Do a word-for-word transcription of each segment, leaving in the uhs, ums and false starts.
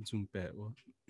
准备我。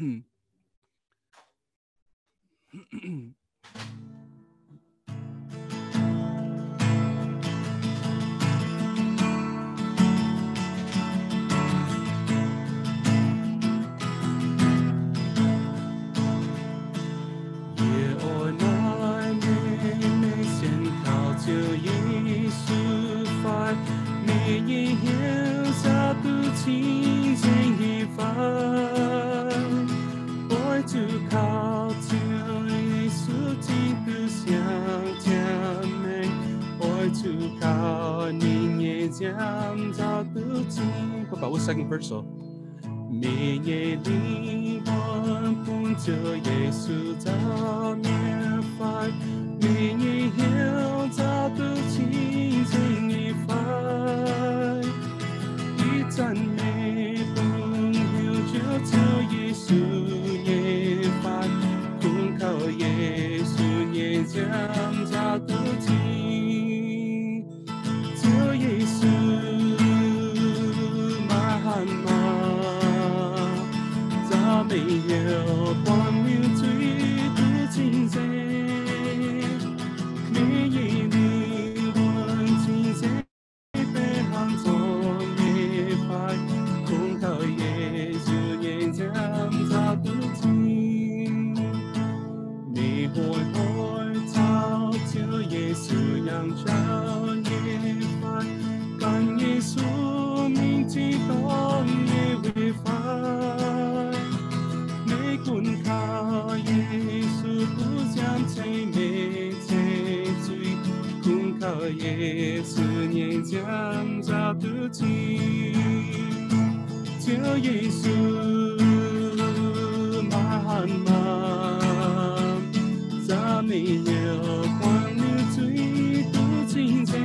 爸爸，我 second verse 哦。每夜灵魂碰着耶稣在面翻，每夜要找到清净的饭，一赞美朋友就叫耶稣耶饭，空靠耶稣耶将找到清，叫耶稣。没有光明最不清净，每一灵魂清净被行从灭坏，空靠耶稣眼将找不清，你会会找就耶稣阳照耶坏，感耶稣名激动也违反。困靠耶稣不将罪灭罪罪，困靠耶稣念将找得清，就耶稣满满，咱没有光明最不清净，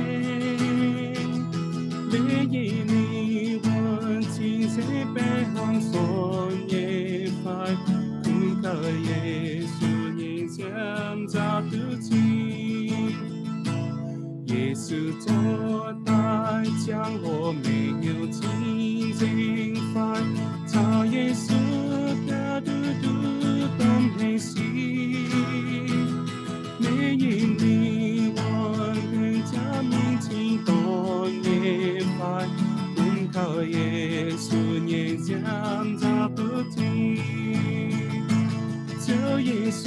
每一灵魂清净被行所耶快。靠耶稣念将找得清，耶稣做代将我没有清净饭，找耶稣的嘟嘟当黑心，每一灵魂更加明清多耶饭，靠耶稣念将找得清。就耶稣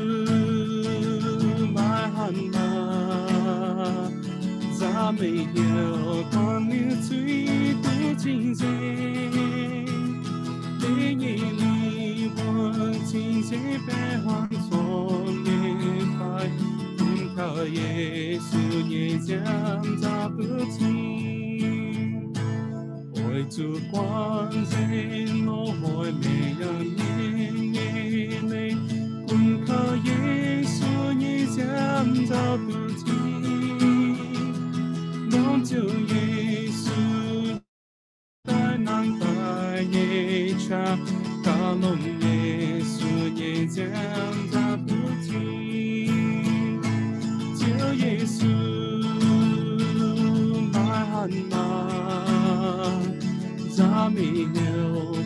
满满，咱没有光明最不清净，每一灵魂清净被黄错灭坏，靠耶稣也将找得清，为主光人我会没有困靠耶稣，你将找不清。弄就耶稣，带难带耶茶，卡弄耶稣，你将找不清。就耶稣满满，咱没有。